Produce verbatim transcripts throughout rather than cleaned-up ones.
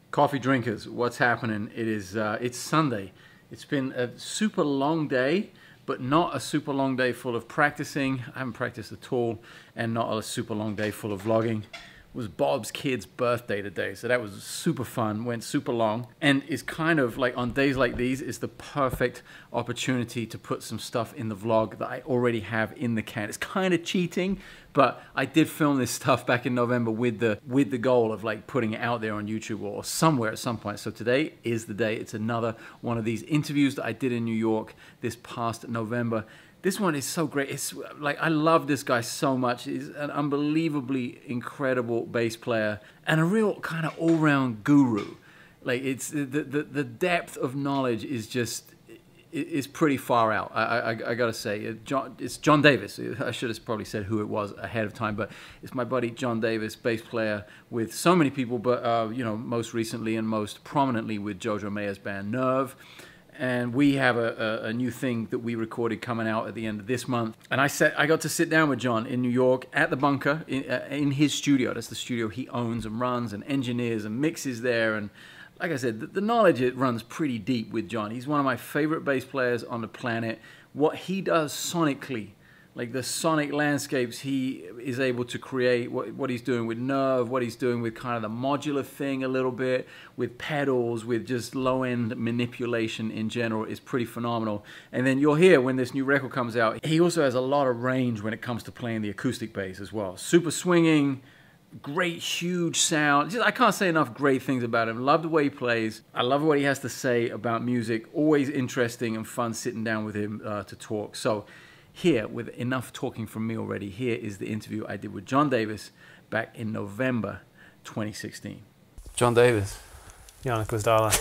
Coffee drinkers, what's happening? It is, uh, it's Sunday. It's been a super long day, but not a super long day full of practicing. I haven't practiced at all, and not a super long day full of vlogging. It was Bob's kid's birthday today, so that was super fun, went super long, and it's kind of like on days like these, it's the perfect opportunity to put some stuff in the vlog that I already have in the can. It's kind of cheating, but I did film this stuff back in November with the with the goal of like putting it out there on YouTube or somewhere at some point. So today is the day. It's another one of these interviews that I did in New York this past November. This one is so great. It's like, I love this guy so much. He's an unbelievably incredible bass player and a real kind of all-round guru. Like, it's the, the, the depth of knowledge is just, is pretty far out. I, I, I gotta say, John, it's John Davis. I should have probably said who it was ahead of time, but it's my buddy John Davis, bass player with so many people, but uh, you know, most recently and most prominently with Jojo Mayer's band Nerve. And we have a, a, a new thing that we recorded coming out at the end of this month. And I sat, I got to sit down with John in New York at the Bunker in, uh, in his studio. That's the studio he owns and runs and engineers and mixes there. And like I said, the, the knowledge, it runs pretty deep with John. He's one of my favorite bass players on the planet. What he does sonically, like the sonic landscapes he is able to create, what, what he's doing with Nerve, what he's doing with kind of the modular thing a little bit, with pedals, with just low-end manipulation in general is pretty phenomenal. And then you'll hear when this new record comes out, he also has a lot of range when it comes to playing the acoustic bass as well. Super swinging, great, huge sound. Just, I can't say enough great things about him. Love the way he plays. I love what he has to say about music. Always interesting and fun sitting down with him uh, to talk. So here, with enough talking from me already, here is the interview I did with John Davis back in November twenty sixteen. John Davis. Janek Gwizdala.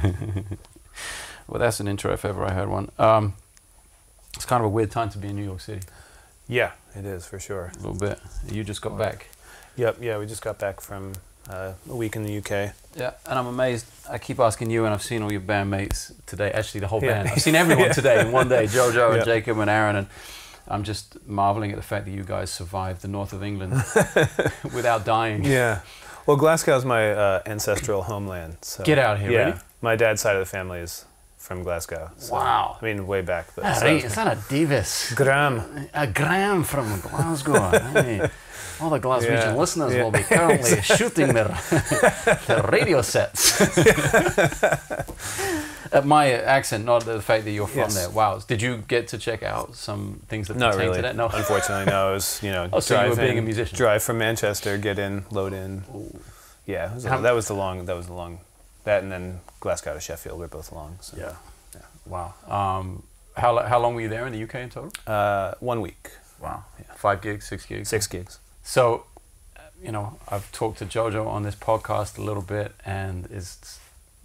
Well, that's an intro if ever I heard one. Um, it's kind of a weird time to be in New York City. Yeah, it is for sure. A little bit. You just got back. Yep, yeah, we just got back from uh, a week in the U K. Yeah, and I'm amazed. I keep asking you, and I've seen all your bandmates today, actually the whole yeah. band. I've seen everyone yeah. today in one day, Jojo and yeah. Jacob and Aaron, and I'm just marveling at the fact that you guys survived the north of England without dying. Yeah. Well, Glasgow's my uh, ancestral homeland. So. Get out here, yeah. really? My dad's side of the family is from Glasgow. So, wow. I mean, way back. But, Ah, so. right. Is that a Davis? Graham. A Graham from Glasgow. Hey. All the Glaswegian yeah. listeners yeah. will be currently shooting their, their radio sets. At my accent, not the fact that you're from yes. there. Wow. Did you get to check out some things that Not pertain really. to that? No. Unfortunately, no. It was, you know, oh, so drive you were being in, a musician. Drive from Manchester, get in, load in. Ooh. Yeah, it was a, that was the long, that was the long, that and then Glasgow to Sheffield were both long. So. Yeah. yeah. Wow. Um, how, how long were you there in the U K in total? Uh, one week. Wow. Yeah. Five gigs, six gigs? Six gigs. So, you know, I've talked to Jojo on this podcast a little bit, and it's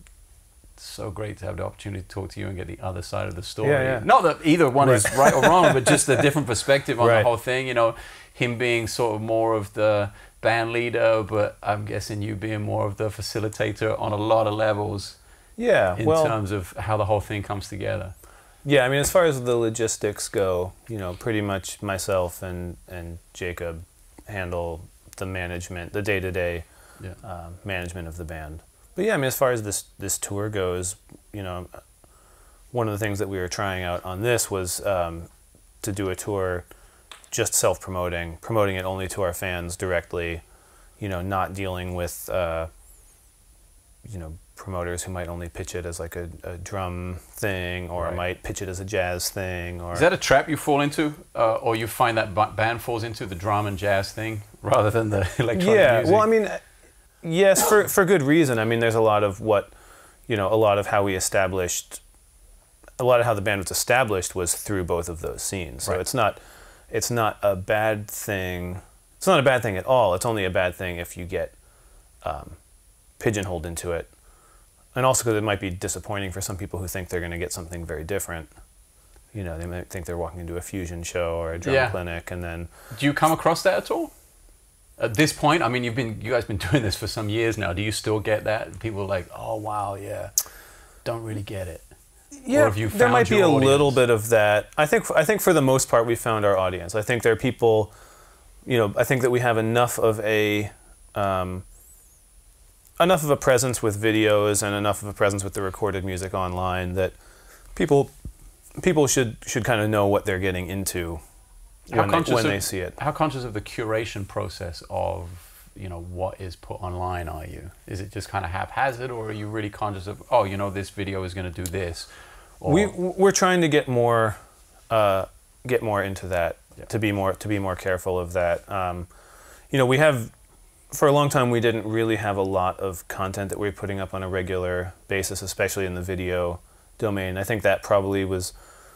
so great to have the opportunity to talk to you and get the other side of the story. Yeah, yeah. Not that either one right. is right or wrong, but just a different perspective on right. the whole thing. You know, him being sort of more of the band leader, but I'm guessing you being more of the facilitator on a lot of levels. Yeah, in well, terms of how the whole thing comes together. Yeah, I mean, as far as the logistics go, you know, pretty much myself and and Jacob handle the management, the day-to-day yeah. uh, management of the band. But yeah, I mean, as far as this this tour goes, you know, one of the things that we were trying out on this was um, to do a tour just self-promoting, promoting it only to our fans directly, you know, not dealing with, uh, you know, promoters who might only pitch it as like a, a drum thing, or right. might pitch it as a jazz thing. Or is that a trap you fall into, uh, or you find that band falls into the drum and jazz thing rather than the electronic yeah, music? well, I mean, yes, for for good reason. I mean, there's a lot of what, you know, a lot of how we established, a lot of how the band was established was through both of those scenes. So right. it's not, it's not a bad thing. It's not a bad thing at all. It's only a bad thing if you get um, pigeonholed into it. And also because it might be disappointing for some people who think they're going to get something very different. You know, they might think they're walking into a fusion show or a drum yeah. clinic, and then... Do you come across that at all? At this point, I mean, you've been, you guys been doing this for some years now. Do you still get that? People are like, oh, wow, yeah, don't really get it. Yeah, or have you found there might be a audience? little bit of that. I think, I think for the most part, we found our audience. I think there are people, you know, I think that we have enough of a... Um, enough of a presence with videos and enough of a presence with the recorded music online that people people should should kind of know what they're getting into when, they, when of, they see it. How conscious of the curation process of, you know, what is put online are you? Is it just kind of haphazard, or are you really conscious of, oh, you know, this video is going to do this? Or we we're trying to get more uh, get more into that, yeah. to be more to be more careful of that. Um, you know, we have for a long time we didn't really have a lot of content that we were putting up on a regular basis, especially in the video domain. I think that probably was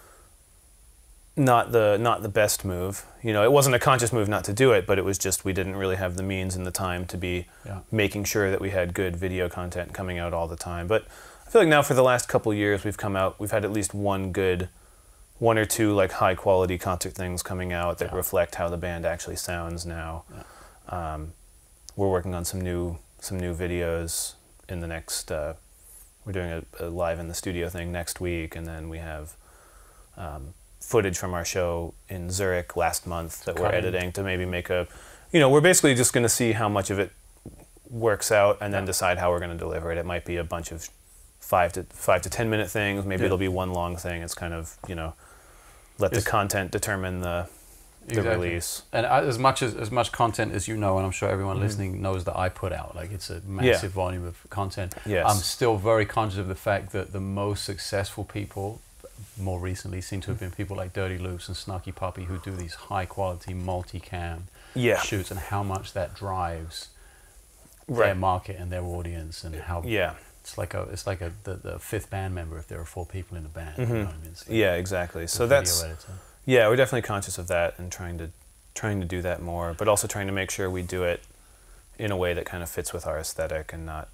not the not the best move. You know, it wasn't a conscious move not to do it, but it was just we didn't really have the means and the time to be yeah. making sure that we had good video content coming out all the time. But I feel like now for the last couple of years we've come out, we've had at least one good, one or two like high quality concert things coming out that yeah. reflect how the band actually sounds now. Yeah. Um, we're working on some new some new videos in the next. Uh, we're doing a, a live in the studio thing next week, and then we have um, footage from our show in Zurich last month that we're editing to maybe make a. You know, we're basically just going to see how much of it works out, and then decide how we're going to deliver it. It might be a bunch of five to five to ten minute things. Maybe yeah. it'll be one long thing. It's kind of, you know, let it's, the content determine the the exactly. release. And as much as as much content as you know, and I'm sure everyone mm-hmm. listening knows that I put out, like it's a massive yeah. volume of content. Yes. I'm still very conscious of the fact that the most successful people, more recently, seem to have been people like Dirty Loops and Snarky Puppy, who do these high quality multicam yeah. shoots, and how much that drives right. their market and their audience, and how yeah. It's like a, it's like a the, the fifth band member if there are four people in a band. Mm-hmm. You know what I mean? Like yeah, exactly. So that's editor. yeah, we're definitely conscious of that and trying to trying to do that more, but also trying to make sure we do it in a way that kind of fits with our aesthetic and not,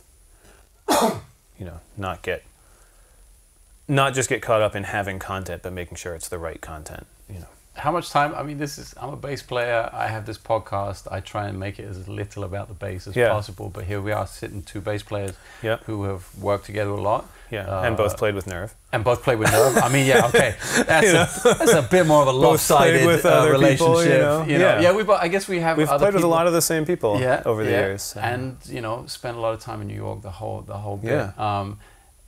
um, you know, not get not just get caught up in having content, but making sure it's the right content. You know. How much time? I mean, this is. I'm a bass player. I have this podcast. I try and make it as little about the bass as yeah. possible. But here we are, sitting two bass players yep. who have worked together a lot. Yeah, uh, and both played with Nerve. And both played with Nerve. I mean, yeah, okay, that's, a, that's a bit more of a lopsided with uh, other relationship. People, you know? You know? Yeah, yeah. We've. I guess we have. We've other played with people. a lot of the same people. Yeah, over the yeah. years, so. And you know, spent a lot of time in New York. The whole, the whole bit. Yeah. Um,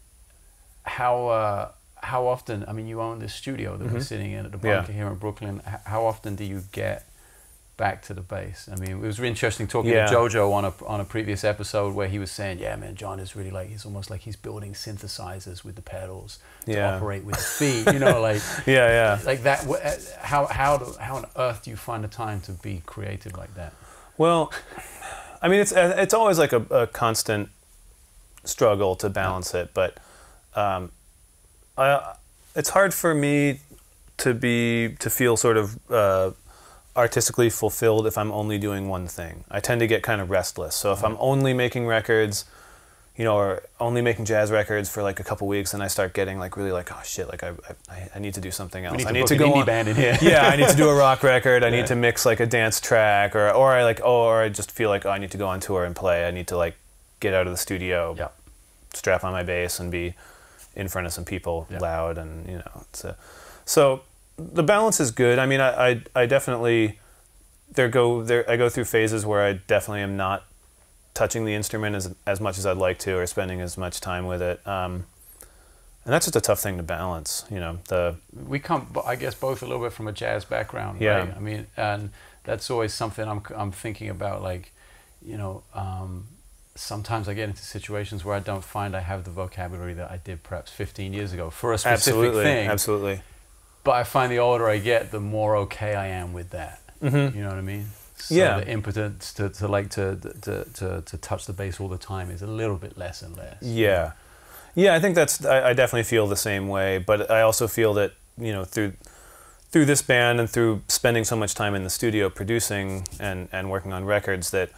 how. Uh, How often, I mean, you own this studio that mm-hmm. we're sitting in at the bunker yeah. here in Brooklyn. How often do you get back to the bass? I mean, it was really interesting talking yeah. to Jojo on a, on a previous episode where he was saying, yeah, man, John is really like, he's almost like he's building synthesizers with the pedals to yeah. operate with the feet, you know, like, yeah, yeah. like that. How, how, do, how on earth do you find the time to be creative like that? Well, I mean, it's, it's always like a, a constant struggle to balance yeah. it, but, um, I, it's hard for me to be to feel sort of uh, artistically fulfilled if I'm only doing one thing. I tend to get kind of restless. So if I'm only making records, you know, or only making jazz records for like a couple weeks, and I start getting like really like, oh shit, like I I, I need to do something else. We need to I need book to an go indie on, band in here. yeah, I need to do a rock record. I yeah. need to mix like a dance track, or or I like oh, or I just feel like oh, I need to go on tour and play. I need to like get out of the studio, yeah. strap on my bass, and be in front of some people yeah. loud, and you know it's a, so the balance is good. I mean I, I, I definitely there go there I go through phases where I definitely am not touching the instrument as as much as I'd like to, or spending as much time with it, um, and that's just a tough thing to balance, you know. The we come I guess both a little bit from a jazz background, yeah. right? I mean, and that's always something I'm I'm thinking about, like, you know, um, sometimes I get into situations where I don't find I have the vocabulary that I did perhaps fifteen years ago for a specific absolutely, thing. Absolutely. But I find the older I get, the more okay I am with that. Mm-hmm. You know what I mean? So yeah. the impotence to, to like to, to to to touch the bass all the time is a little bit less and less. Yeah. Yeah, I think that's I, I definitely feel the same way, but I also feel that, you know, through through this band and through spending so much time in the studio producing and, and working on records, that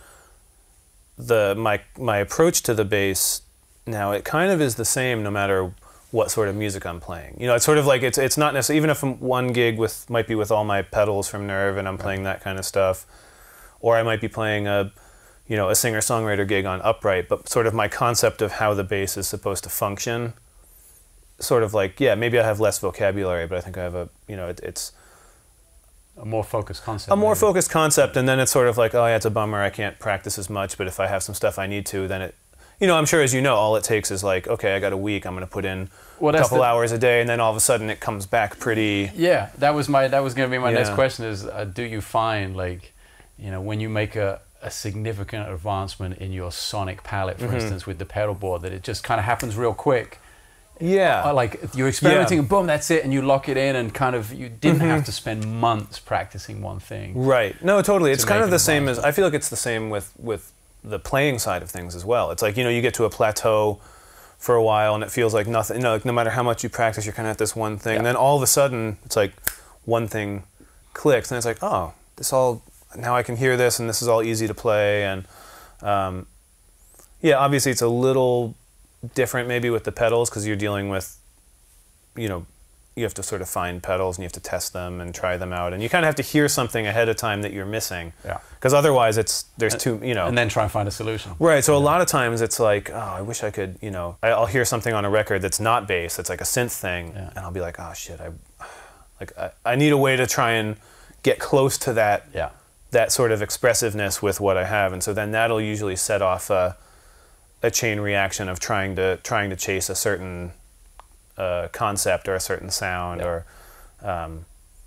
the my my approach to the bass now, it kind of is the same no matter what sort of music I'm playing. You know, it's sort of like it's it's not necessarily, even if I'm one gig with might be with all my pedals from Nerve and I'm playing that kind of stuff, or I might be playing a you know a singer-songwriter gig on upright, but sort of my concept of how the bass is supposed to function, sort of like, yeah, maybe I have less vocabulary, but I think I have a, you know, it, it's A more focused concept. A more maybe. focused concept, and then it's sort of like, oh yeah, it's a bummer, I can't practice as much, but if I have some stuff I need to, then it, you know, I'm sure as you know, all it takes is like, okay, I got a week, I'm going to put in well, a couple the, hours a day, and then all of a sudden it comes back pretty... Yeah, that was my that was going to be my yeah. next question is, uh, do you find, like, you know, when you make a, a significant advancement in your sonic palette, for mm-hmm. instance, with the pedal board, that it just kind of happens real quick? Yeah. Or like you're experimenting yeah. and boom, that's it, and you lock it in, and kind of you didn't mm-hmm. have to spend months practicing one thing. Right. No, totally. It's kind of the same advancement. as, I feel like it's the same with, with the playing side of things as well. It's like, you know, you get to a plateau for a while and it feels like nothing, you know, like no matter how much you practice, you're kind of at this one thing. Yeah. And then all of a sudden, it's like one thing clicks and it's like, oh, this all, now I can hear this and this is all easy to play. And um, yeah, obviously it's a little different maybe with the pedals because you're dealing with, you know, you have to sort of find pedals and you have to test them and try them out. And you kind of have to hear something ahead of time that you're missing. Yeah. Because otherwise it's, there's and, too, you know. And then try and find a solution. Right. So yeah. a lot of times it's like, oh, I wish I could, you know, I'll hear something on a record that's not bass, it's like a synth thing. Yeah. And I'll be like, oh shit, I, like, I, I need a way to try and get close to that, yeah. that sort of expressiveness with what I have. And so then that'll usually set off a, a chain reaction of trying to, trying to chase a certain uh, concept or a certain sound yeah. or, Um,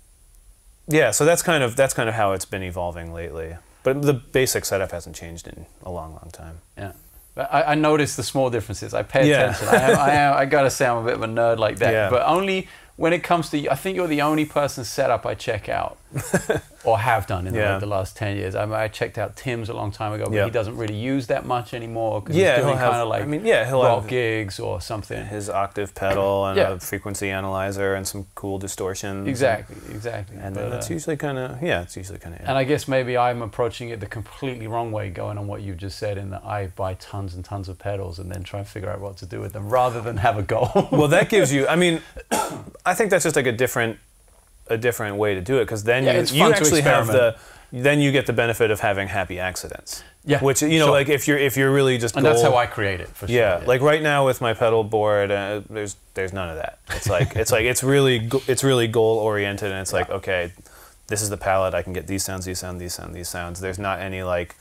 yeah, so that's kind of that's kind of how it's been evolving lately. But the basic setup hasn't changed in a long, long time. Yeah, I, I notice the small differences. I pay yeah. attention. I, am, I, am, I gotta say I'm a bit of a nerd like that. Yeah. But only when it comes to, I think you're the only person's setup I check out, or have done in yeah. the, the last ten years. I, mean, I checked out Tim's a long time ago, but yeah. he doesn't really use that much anymore because yeah, he's doing kind of like I mean, yeah, he'll rock have gigs or something. His octave pedal and yeah. a frequency analyzer and some cool distortions. Exactly, exactly. And but, then that's uh, usually kind of, yeah, it's usually kind of it. And I guess maybe I'm approaching it the completely wrong way, going on what you just said, in that I buy tons and tons of pedals and then try and figure out what to do with them rather than have a goal. Well, that gives you, I mean, I think that's just like a different, a different way to do it because then yeah, you, it's you fun actually to have the, then you get the benefit of having happy accidents. Yeah, which you know, sure. like if you're if you're really just and goal, that's how I create it. For sure. Yeah, yeah. like right now with my pedal board, uh, there's there's none of that. It's like it's like it's really it's really goal oriented, and it's like yeah. okay, this is the palette. I can get these sounds, these sounds, these sounds, these sounds. There's not any like,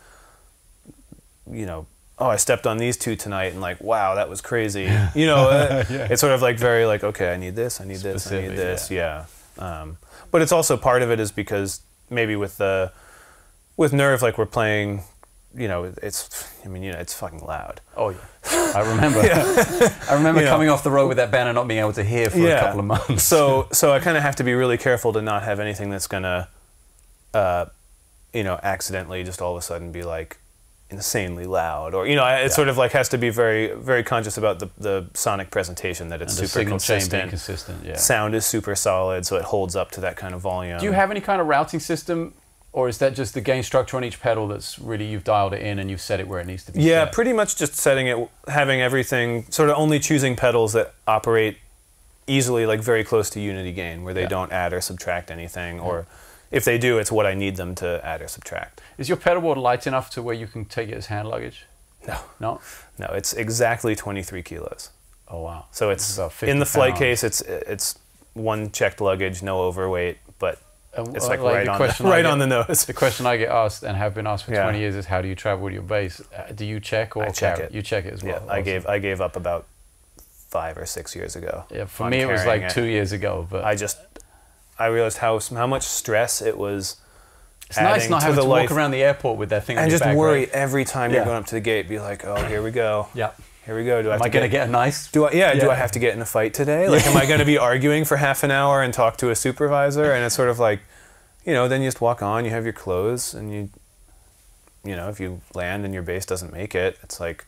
you know, oh, I stepped on these two tonight, and like, wow, that was crazy. You know, uh, yeah. it's sort of like very like, okay, I need this, I need Specific, this, I need this. yeah. Yeah. Um, but it's also part of it is because maybe with the with Nerve, like we're playing, you know, it's, I mean, you know, it's fucking loud. Oh yeah, I remember. I remember you coming know. off the road with that band and not being able to hear for yeah. a couple of months. So, so I kind of have to be really careful to not have anything that's gonna, uh, you know, accidentally just all of a sudden be like insanely loud, or you know, it yeah. sort of like has to be very, very conscious about the the sonic presentation, that it's and the super signal consistent. chain being consistent. Yeah. Sound is super solid, so it holds up to that kind of volume. Do you have any kind of routing system? Or is that just the gain structure on each pedal that's really, you've dialed it in and you've set it where it needs to be Yeah, set? pretty much just setting it, having everything, sort of only choosing pedals that operate easily, like very close to unity gain, where they yeah. don't add or subtract anything, or yeah. if they do, it's what I need them to add or subtract. Is your pedal board light enough to where you can take it as hand luggage? No. No? No, it's exactly twenty-three kilos. Oh, wow. So it's, in the flight case, it's it's one checked luggage, no overweight, but it's like, like right, on the, right get, on the nose. The question I get asked and have been asked for yeah. twenty years is, how do you travel with your bass? Uh, do you check or I check carry? it. You check it as well. Yeah, I gave I gave up about five or six years ago. Yeah, for me it was like it. two years ago. But I just I realized how how much stress it was. It's nice not having to walk around the airport with that thing. And on your just back, worry right? every time yeah. you're going up to the gate. Be like, oh, here we go. Yeah. Here we go. Do I am have I to going to get, get a nice? Do I? Yeah, yeah. Do I have to get in a fight today? Like, am I going to be arguing for half an hour and talk to a supervisor? And it's sort of like, you know, then you just walk on. You have your clothes, and you, you know, if you land and your bass doesn't make it, it's like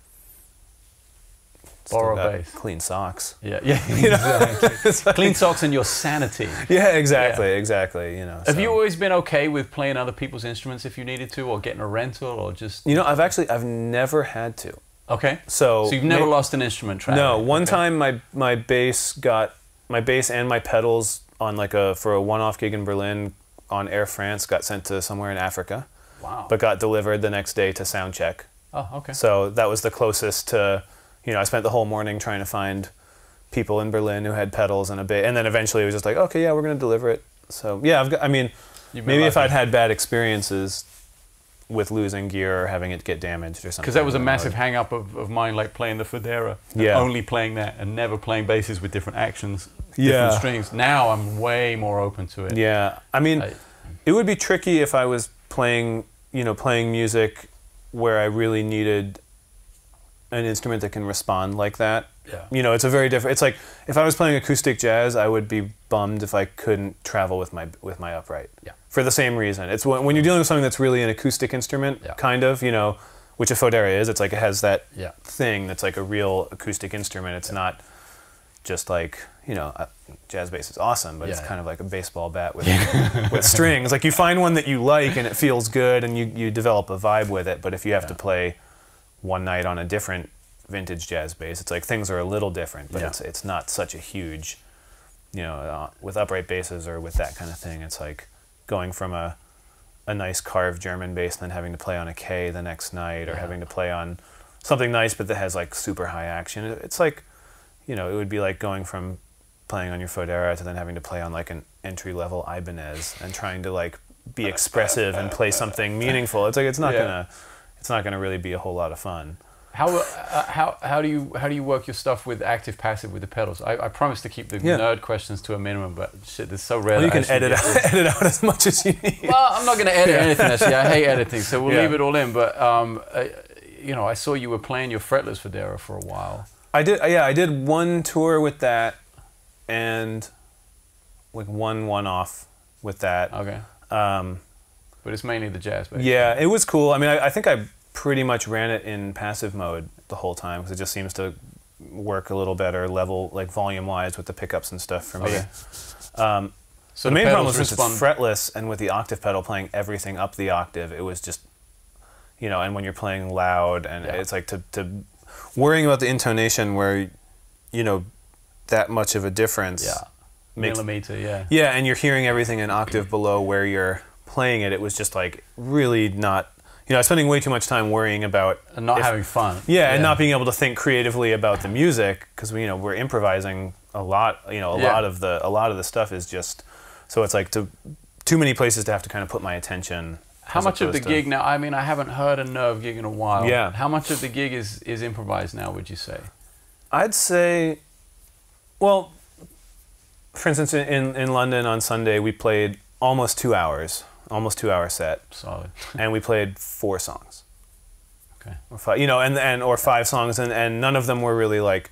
borrow bass, clean socks. Yeah, yeah, you know? Exactly. Clean socks and your sanity. Yeah, exactly, yeah. exactly. You know. Have so. you always been okay with playing other people's instruments if you needed to, or getting a rental, or just? You know, I've actually I've never had to. Okay. So, so you've never may, lost an instrument traveling? No. One okay. time my my bass got my bass and my pedals on like a for a one-off gig in Berlin on Air France got sent to somewhere in Africa. Wow. But got delivered the next day to sound check. Oh, okay. So that was the closest to, you know, I spent the whole morning trying to find people in Berlin who had pedals and a bass, and then eventually it was just like, okay, yeah, we're going to deliver it. So yeah, I've got, I mean, You've been maybe if lucky. I'd had bad experiences with losing gear or having it get damaged or something. Because that was a then massive I would- hang up of, of mine, like playing the Federa, and Yeah. only playing that and never playing basses with different actions, Yeah. different strings. Now I'm way more open to it. Yeah, I mean, I- it would be tricky if I was playing, you know, playing music where I really needed an instrument that can respond like that. Yeah. You know, it's a very different. It's like if I was playing acoustic jazz, I would be bummed if I couldn't travel with my with my upright. Yeah. For the same reason, it's when, when you're dealing with something that's really an acoustic instrument, Yeah. kind of, you know, which a Fodera is. It's like it has that Yeah. thing that's like a real acoustic instrument. It's Yeah. not just like, you know, uh, jazz bass is awesome, but Yeah, it's yeah. kind of like a baseball bat with with strings. Like you find one that you like and it feels good, and you you develop a vibe with it. But if you have Yeah. to play one night on a different vintage jazz bass, it's like things are a little different, but Yeah. it's it's not such a huge, you know, uh, with upright basses or with that kind of thing. It's like going from a a nice carved German bass and then having to play on a K the next night, or Yeah. having to play on something nice but that has like super high action. It- It's like, you know, it would be like going from playing on your Fodera to then having to play on like an entry level Ibanez and trying to like be expressive and play something meaningful. It's like it's not Yeah. gonna it's not gonna really be a whole lot of fun. How, uh, how, how do you how do you work your stuff with active passive with the pedals? I, I promise to keep the Yeah. nerd questions to a minimum, but shit, it's so rare. Well, you that I can actually edit get out, to- edit out as much as you need. Well, I'm not going to edit Yeah. anything. Actually, I hate editing, so we'll Yeah. leave it all in. But um, uh, you know, I saw you were playing your fretless Federa for a while. I did, yeah, I did one tour with that, and like one one-off with that. Okay, Um, but it's mainly the jazz bass. yeah, it was cool. I mean, I, I think I pretty much ran it in passive mode the whole time because it just seems to work a little better, level like volume-wise with the pickups and stuff for me. Okay. Um, So the main problem pedals was since it's respond- fretless, and with the octave pedal playing everything up the octave, it was just, you know, and when you're playing loud, and Yeah. it's like to, to worrying about the intonation where, you know, that much of a difference. Yeah, makes- millimeter. Yeah. Yeah, and you're hearing everything an octave below where you're playing it. It was just like really not, you know, I was spending way too much time worrying about And not if- having fun. yeah, and not being able to think creatively about the music because we, you know, we're improvising a lot. You know, a Yeah. lot of the a lot of the stuff is just so it's like to too many places to have to kind of put my attention. How as much of the opposed to- gig now? I mean, I haven't heard a Nerve gig in a while. Yeah. How much of the gig is is improvised now? Would you say? I'd say, well, for instance, in, in, in London on Sunday, we played almost two hours, almost two hour set, Solid. and we played four songs. Okay. Or five, you know, and, and or five songs, and, and none of them were really like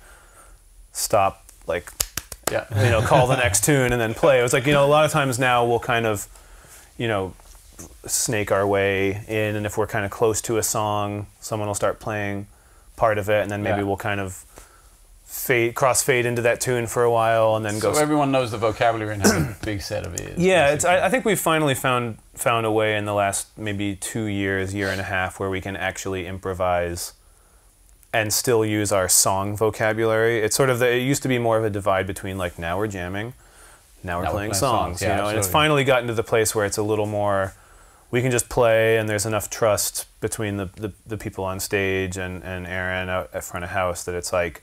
stop, like, Yeah. you know, call the next tune and then play. It was like, you know, a lot of times now we'll kind of, you know, snake our way in, and if we're kind of close to a song, someone will start playing part of it, and then maybe Yeah. we'll kind of fade, cross fade into that tune for a while, and then So go. everyone knows the vocabulary and has a big set of ears. Yeah, it's, basically. I, I think we've finally found found a way in the last maybe two years, year and a half, where we can actually improvise and still use our song vocabulary. It's sort of the, it used to be more of a divide between like now we're jamming, now we're Now we're playing playing songs, songs, you yeah, know, and it's absolutely. finally gotten to the place where it's a little more. We can just play, and there's enough trust between the, the, the people on stage and, and Aaron out at front of house that it's like,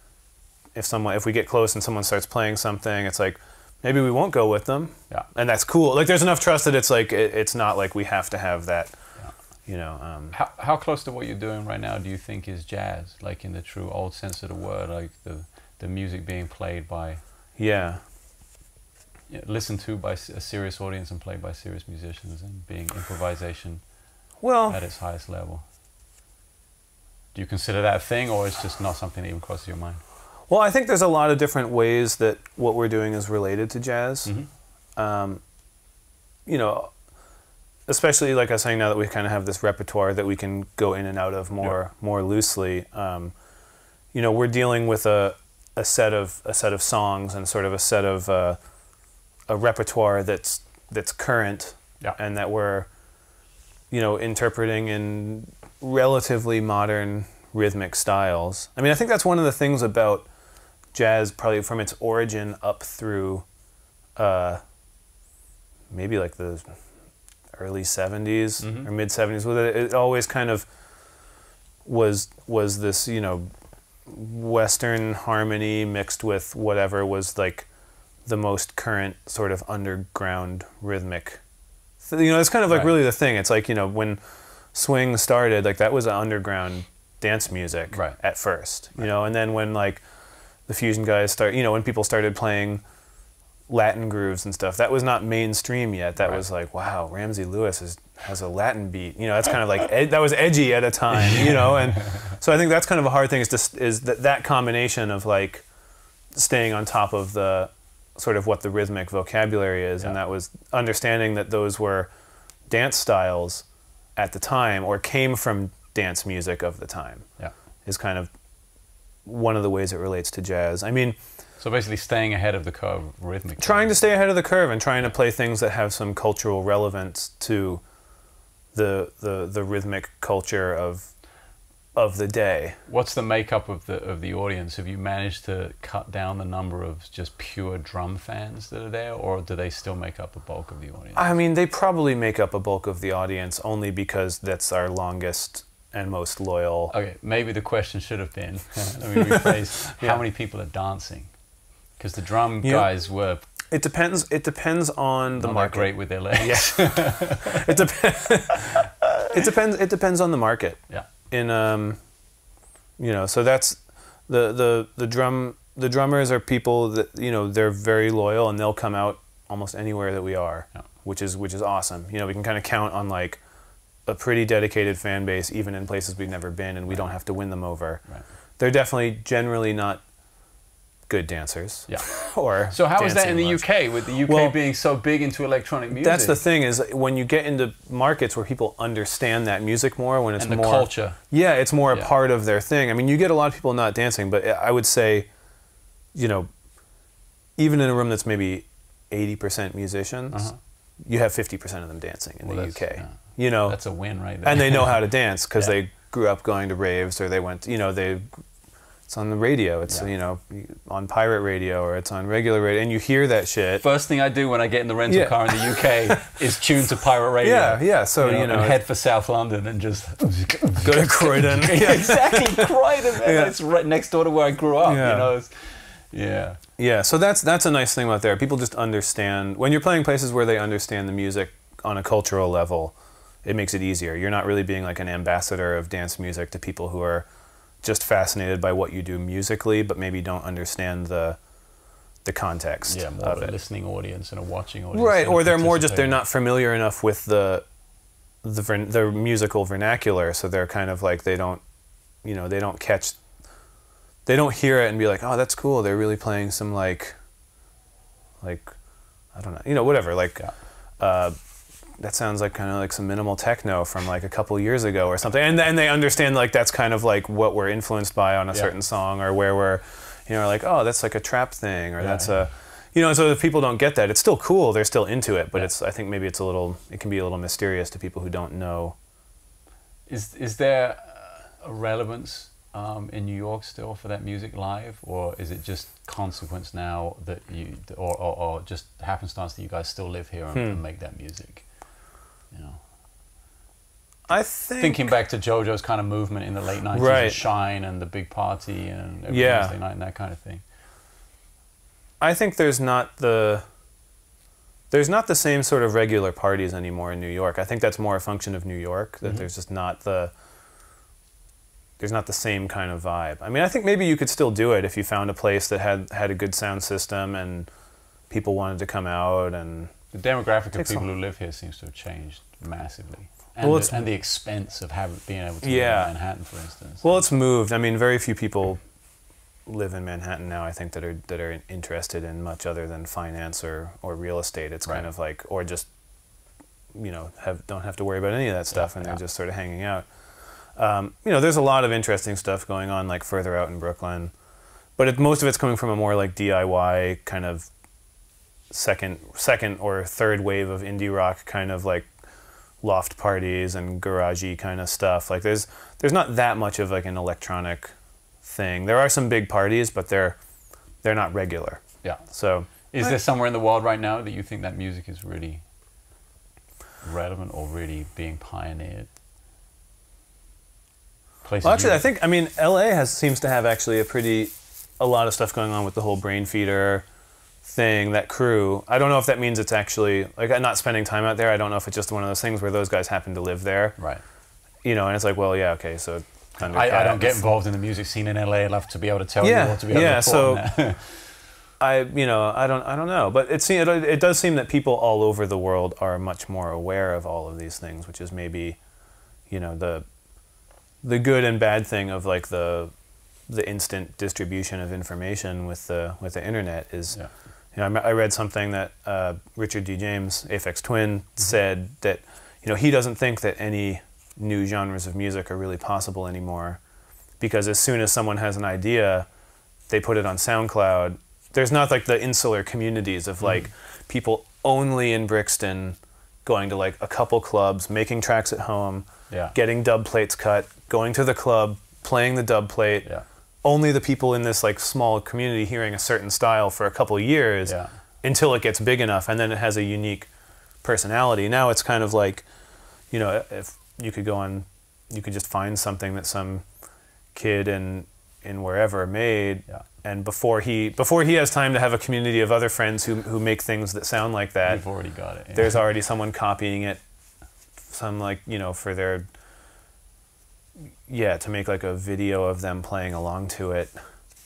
if someone if we get close and someone starts playing something, it's like maybe we won't go with them, Yeah. and that's cool. Like there's enough trust that it's like it, it's not like we have to have that, Yeah. you know. Um, How, how close to what you're doing right now do you think is jazz, like in the true old sense of the word, like the the music being played by, yeah, you know, listened to by s- a serious audience and played by serious musicians, and being improvisation well, at its highest level? Do you consider that a thing, or it's just not something that even crosses your mind? well, I think there's a lot of different ways that what we're doing is related to jazz. Mm-hmm. Um, you know, especially like I was saying, now that we kind of have this repertoire that we can go in and out of more more loosely. Um, you know, we're dealing with a a set of a set of songs and sort of a set of uh, a repertoire that's that's current, Yeah. and that we're, you know, interpreting in relatively modern rhythmic styles. I mean, I think that's one of the things about jazz, probably from its origin up through uh, maybe like the early seventies Mhm. or mid seventies. With it, it always kind of was was this, you know, Western harmony mixed with whatever was like the most current sort of underground rhythmic you know, it's kind of like Right. really the thing. It's like, you know, when swing started, like that was underground dance music Right. at first, you know, and then when like the fusion guys start, you know, when people started playing Latin grooves and stuff, that was not mainstream yet. That Right. was like, wow, Ramsey Lewis is, has a Latin beat. You know, that's kind of like ed, that was edgy at a time. You know, and so I think that's kind of a hard thing is just is that that combination of like staying on top of the sort of what the rhythmic vocabulary is, Yeah. and that was understanding that those were dance styles at the time or came from dance music of the time. Yeah. Is kind of one of the ways it relates to jazz. I mean, So basically staying ahead of the curve rhythmically. trying to stay ahead of the curve and trying to play things that have some cultural relevance to the the, the rhythmic culture of of the day. What's the makeup of the of the audience? Have you managed to cut down the number of just pure drum fans that are there, or do they still make up the bulk of the audience? I mean, they probably make up a bulk of the audience only because that's our longest and most loyal. Okay, maybe the question should have been, let me rephrase, Yeah. how many people are dancing? Because the drum Yeah. guys were It depends. It depends on the not that market. great with their legs. Yeah. it depends. It depends. It depends on the market. Yeah. In um, you know, so that's the the the drum. The drummers are people that, you know, they're very loyal and they'll come out almost anywhere that we are, Yeah. which is which is awesome. You know, we can kind of count on like a pretty dedicated fan base, even in places we've never been, and we don't have to win them over. Right. They're definitely generally not good dancers. Yeah. Or So how is that in dancing the much. U K, with the U K Well, being so big into electronic music? That's the thing, is when you get into markets where people understand that music more, when it's and the more culture. yeah, it's more Yeah. a part of their thing. I mean, you get a lot of people not dancing, but I would say, you know, even in a room that's maybe eighty percent musicians, Uh-huh. you have fifty percent of them dancing in Well, the U that's- K. yeah. You know, That's a win right there. and they know how to dance because Yeah. they grew up going to raves, or they went, you know, they. It's on the radio. It's Yeah. you know on pirate radio, or it's on regular radio, and you hear that shit. First thing I do when I get in the rental Yeah. car in the U K is tune to pirate radio. Yeah, yeah. So you know, and head for South London and just go to Croydon. yeah, exactly, Croydon, man. Yeah. It's right next door to where I grew up. Yeah. You know, it's, yeah, Yeah, so that's that's a nice thing about there. People just understand when you're playing places where they understand the music on a cultural level. It makes it easier. You're not really being like an ambassador of dance music to people who are just fascinated by what you do musically, but maybe don't understand the the context yeah, more of of a it. listening audience and a watching audience, Right, and a or they're more just they're participating. not familiar enough with the the vern- the musical vernacular, so they're kind of like they don't, you know, they don't catch, they don't hear it and be like, oh, that's cool. They're really playing some like, like, I don't know, you know, whatever. Like, Yeah. uh, that sounds like kind of like some minimal techno from like a couple years ago or something, and and they understand like that's kind of like what we're influenced by on a Yeah. certain song, or where we're, you know, like, oh, that's like a trap thing, or Yeah, that's yeah. a. You know, so if people don't get that, it's still cool. They're still into it, but Yeah. it's. I think maybe it's a little. It can be a little mysterious to people who don't know. Is is there a relevance um, in New York still for that music live, or is it just consequence now that you, or or, or just happenstance that you guys still live here and, Hmm. and make that music? You know, I think. thinking back to JoJo's kind of movement in the late nineties, Right. and Shine and the Big Party and every Yeah. Wednesday night and that kind of thing. I think there's not the. There's not the same sort of regular parties anymore in New York. I think that's more a function of New York, that Mhm. there's just not the. There's not the same kind of vibe. I mean, I think maybe you could still do it if you found a place that had had a good sound system and people wanted to come out and. The demographic of Takes people some- who live here seems to have changed massively, and, Well, the, it's- and the expense of having being able to Yeah. live in Manhattan, for instance. Well, it's moved. I mean, very few people live in Manhattan now, I think, that are that are interested in much other than finance or, or real estate. It's kind Right. of like, or just, you know, have don't have to worry about any of that stuff, Yeah, and yeah. they're just sort of hanging out. Um, you know, there's a lot of interesting stuff going on, like further out in Brooklyn, but it, most of it's coming from a more like D I Y kind of second second or third wave of indie rock, kind of like loft parties and garagey kind of stuff. Like there's there's not that much of like an electronic thing. There are some big parties, but they're they're not regular. Yeah. So Is there somewhere in the world right now that you think that music is really relevant or really being pioneered? Places well, actually, you- I think I mean L A has seems to have actually a pretty a lot of stuff going on with the whole brain feeder thing, that crew. I don't know if that means it's actually like I'm not spending time out there. I don't know if it's just one of those things where those guys happen to live there, Right. You know, and it's like, well, yeah, okay, so I, I don't get involved in the music scene in L A. I'd love to be able to tell yeah, you or to be able yeah, to report on so that. I, you know, I don't, I don't know, but it, it it does seem that people all over the world are much more aware of all of these things, which is maybe, you know, the the good and bad thing of like the the instant distribution of information with the with the internet is. Yeah. You know, I, I read something that uh, Richard D. James, Aphex Twin, mm-hmm. said that, you know, he doesn't think that any new genres of music are really possible anymore, because as soon as someone has an idea, they put it on SoundCloud. There's not like the insular communities of like mm-hmm. people only in Brixton going to like a couple clubs, making tracks at home, yeah. getting dub plates cut, going to the club, playing the dub plate. Yeah. Only the people in this like small community hearing a certain style for a couple of years yeah. until it gets big enough, and then it has a unique personality. Now it's kind of like, you know, if you could go on, you could just find something that some kid in in wherever made, yeah. and before he before he has time to have a community of other friends who who make things that sound like that, you've already got it. Yeah. There's already someone copying it, some like, you know, for their yeah, to make like a video of them playing along to it.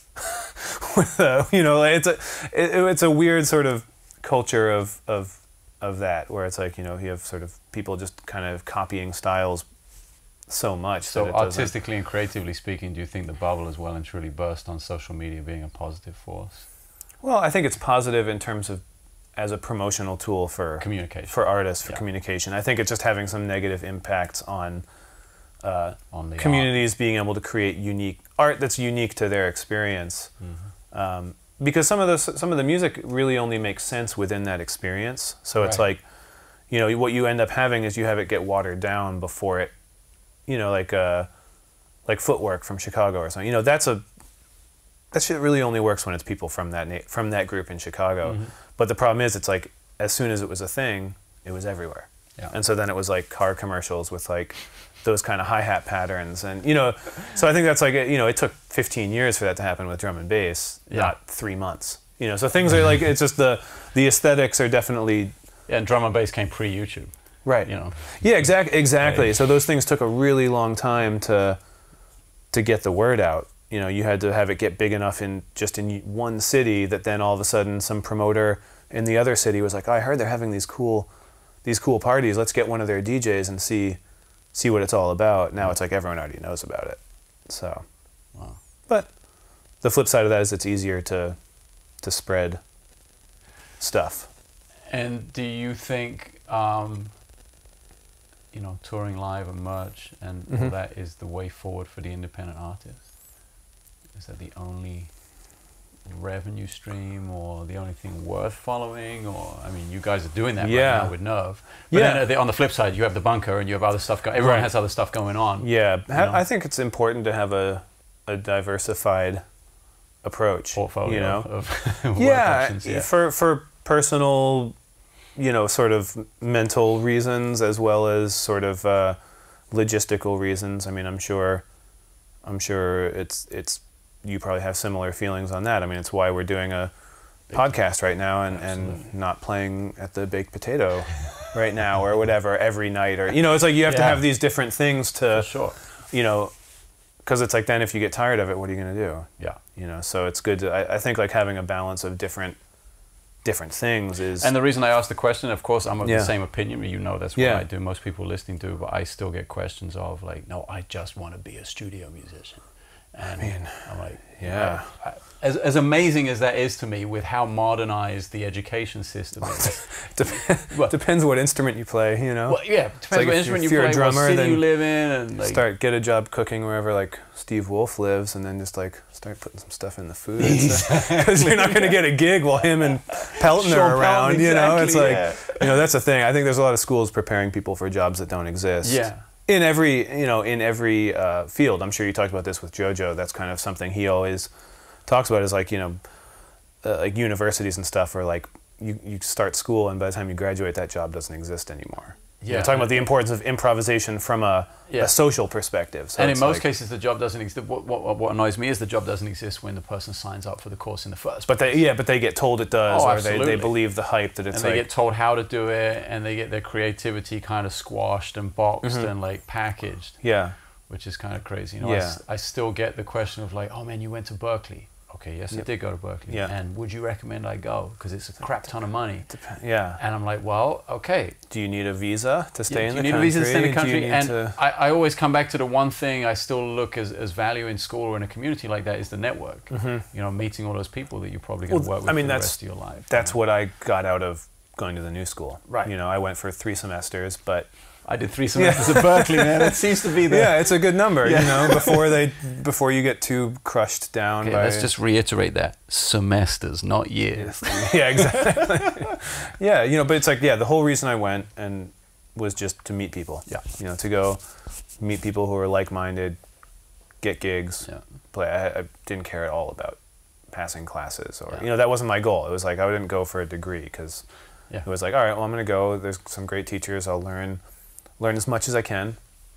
With a, you know, it's a it, it's a weird sort of culture of of of that, where it's like, you know, you have sort of people just kind of copying styles so much. So artistically and creatively speaking, do you think the bubble has well and truly burst on social media being a positive force? Well, I think it's positive in terms of as a promotional tool for communication, for artists, for yeah. communication. I think it's just having some negative impacts on Uh, on the communities art. being able to create unique art that's unique to their experience, mm-hmm. um, because some of the some of the music really only makes sense within that experience. So right. it's like, you know, what you end up having is you have it get watered down before it, you know, like uh, like Footwork from Chicago or something. You know, that's a that shit really only works when it's people from that na- from that group in Chicago. Mm-hmm. But the problem is, it's like as soon as it was a thing, it was everywhere. Yeah. And so then it was like car commercials with like those kind of hi-hat patterns, and you know, so I think that's like, you know, it took fifteen years for that to happen with drum and bass, yeah. not three months. You know, so things are like, it's just the the aesthetics are definitely. Yeah, and drum and bass came pre-YouTube. Right. You know. Yeah, exactly. Exactly. Right. So those things took a really long time to to get the word out. You know, you had to have it get big enough in just in one city that then all of a sudden some promoter in the other city was like, oh, I heard they're having these cool these cool parties. Let's get one of their D Js and see see what it's all about. Now it's like everyone already knows about it. So, wow. But the flip side of that is it's easier to to spread stuff. And do you think, um, you know, touring live and merch and mm-hmm. all that is the way forward for the independent artist? Is that the only revenue stream, or the only thing worth following? Or I mean, you guys are doing that yeah. right now with Nerve. But yeah. then on the flip side, you have the bunker and you have other stuff. Go- everyone right. has other stuff going on. Yeah, you know? I think it's important to have a a diversified approach. Portfolio, you know, of work yeah, options, yeah, for for personal, you know, sort of mental reasons as well as sort of uh, logistical reasons. I mean, I'm sure, I'm sure it's it's. You probably have similar feelings on that. I mean, it's why we're doing a Big podcast right now and, and not playing at the Baked Potato right now or whatever every night. Or, you know, it's like you have yeah. to have these different things to, For sure. you know, because it's like then if you get tired of it, what are you going to do? Yeah. You know, so it's good to, I, I think like having a balance of different different things is... And the reason I asked the question, of course, I'm of yeah. the same opinion. You know, that's what yeah. I do. Most people listening do, but I still get questions of like, no, I just want to be a studio musician. And I mean, I'm like, yeah. I, as as amazing as that is to me, with how modernized the education system is. Dep- well, depends what instrument you play, you know. Well, yeah, depends like what if instrument if you you're play, a drummer, what city then you live in, and like, start get a job cooking wherever like Steve Wolf lives, and then just like start putting some stuff in the food, because you're not going to get a gig while him and Pelton Sean are around. Pelton, you know, it's like yeah. you know that's the thing. I think there's a lot of schools preparing people for jobs that don't exist. Yeah. In every, you know, in every uh, field. I'm sure you talked about this with JoJo. That's kind of something he always talks about, is like, you know, uh, like universities and stuff are like, you, you start school and by the time you graduate, that job doesn't exist anymore. Yeah, you know, talking about the importance of improvisation from a, yeah. a social perspective. So and in most like, cases, the job doesn't exist. What, what, what annoys me is the job doesn't exist when the person signs up for the course in the first but place. They, yeah, but they get told it does, oh, or they, they believe the hype that it's and like... they get told how to do it, and they get their creativity kind of squashed and boxed mm-hmm. and like packaged. Yeah. Which is kind of crazy. You know, yeah. I, I still get the question of like, oh man, you went to Berkeley. Okay, yes, yep. I did go to Berkeley. Yeah. And would you recommend I go? Because it's a crap ton of money. Dep yeah. And I'm like, well, okay. Do you need a visa to stay yeah, in the country? Do you need a visa to stay in the country? And to... I, I always come back to the one thing I still look as, as value in school or in a community like that is the network. Mm-hmm. You know, meeting all those people that you're probably going to well, work with I mean, for the rest of your life. That's you know? what I got out of going to the new school. Right. You know, I went for three semesters, but... I did three semesters at Berkeley, man. It seems to be the... Yeah, it's a good number, yeah. you know, before they before you get too crushed down okay, by... Let's just reiterate that. Semesters, not years. Yeah, exactly. Yeah, you know, but it's like, yeah, the whole reason I went and was just to meet people. Yeah. You know, to go meet people who are like-minded, get gigs, yeah. play. I, I didn't care at all about passing classes or, yeah. you know, that wasn't my goal. It was like, I didn't go for a degree because yeah. it was like, all right, well, I'm going to go. There's some great teachers. I'll learn... learn as much as I can,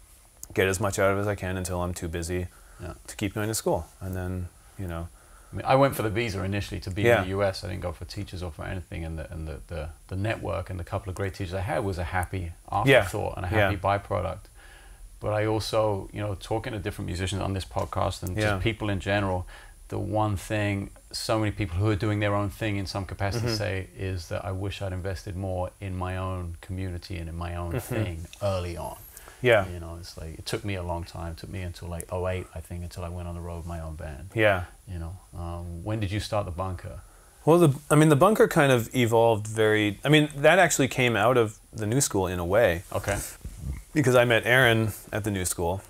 get as much out of it as I can until I'm too busy yeah. to keep going to school. And then, you know. I mean, I went for the visa initially to be yeah. in the U S. I didn't go for teachers or for anything. And the, and the, the, the network and the couple of great teachers I had was a happy afterthought yeah. and a happy yeah. byproduct. But I also, you know, talking to different musicians on this podcast and yeah. just people in general, the one thing so many people who are doing their own thing in some capacity mm-hmm. say is that I wish I'd invested more in my own community and in my own mm-hmm. thing early on. Yeah. You know, it's like, it took me a long time. It took me until like oh eight, I think, until I went on the road with my own band. Yeah. You know, um, when did you start the Bunker? Well, the, I mean, the Bunker kind of evolved very, I mean, that actually came out of the New School in a way. Okay. Because I met Aaron at the New School.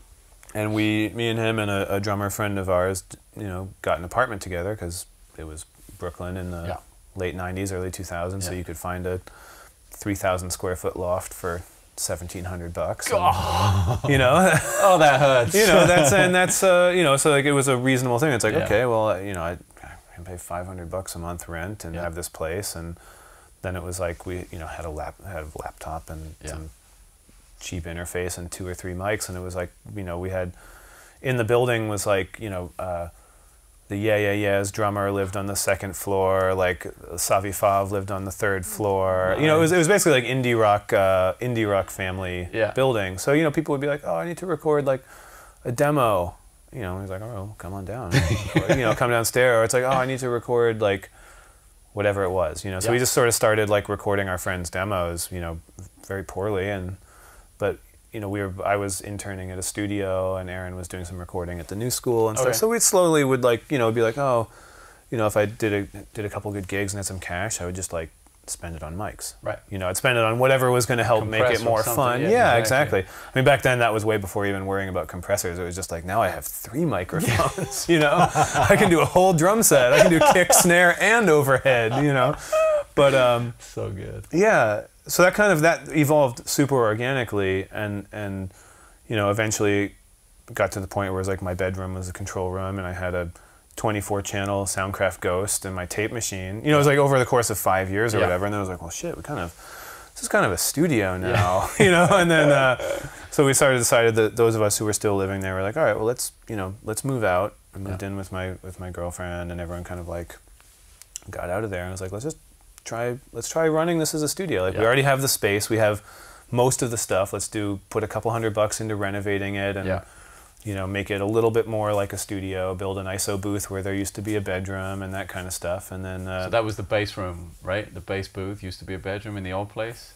And we, me and him and a, a drummer friend of ours, you know, got an apartment together because it was Brooklyn in the yeah. late nineties, early two thousands, yeah. so you could find a three thousand square foot loft for seventeen hundred bucks. Oh. You know? Oh, that hurts. You know, that's, and that's, uh, you know, so like it was a reasonable thing. It's like, yeah. okay, well, you know, I, I can pay five hundred bucks a month rent and yeah. have this place. And then it was like we, you know, had a, lap, had a laptop and yeah. some cheap interface and two or three mics, and it was like, you know, we had in the building was like, you know, uh, the Yeah Yeah Yeahs drummer lived on the second floor, like Savi Fav lived on the third floor. Nice. You know, it was it was basically like indie rock, uh, indie rock family yeah. building. So you know, people would be like, oh, I need to record like a demo. You know, he's like, oh, well, come on down. Or, you know, come downstairs. Or it's like, oh, I need to record like whatever it was. You know, so yeah. we just sort of started like recording our friends' demos. You know, very poorly and. But you know, we were. I was interning at a studio, and Aaron was doing some recording at the New School and okay. stuff. So we slowly would like, you know, be like, oh, you know, if I did a did a couple good gigs and had some cash, I would just like spend it on mics. Right. You know, I'd spend it on whatever was going to help Compress make it more fun. Yeah, yeah exactly. exactly. I mean, back then that was way before even worrying about compressors. It was just like, now I have three microphones. You know, I can do a whole drum set. I can do kick, snare, and overhead. You know, but um, so good. Yeah. So that kind of, that evolved super organically and, and, you know, eventually got to the point where it was like my bedroom was a control room and I had a twenty-four channel Soundcraft Ghost and my tape machine. You know, it was like over the course of five years or yeah. whatever. And then I was like, well, shit, we kind of, this is kind of a studio now, yeah. you know? And then, uh, so we started decided that those of us who were still living there were like, all right, well, let's, you know, let's move out. I moved yeah. in with my, with my girlfriend and everyone kind of like got out of there. And I was like, let's just, Try, let's try running this as a studio. Like yeah. we already have the space, we have most of the stuff. Let's do put a couple hundred bucks into renovating it, and yeah. you know, make it a little bit more like a studio. Build an I S O booth where there used to be a bedroom and that kind of stuff. And then uh, so that was the bass room, right? The bass booth used to be a bedroom in the old place.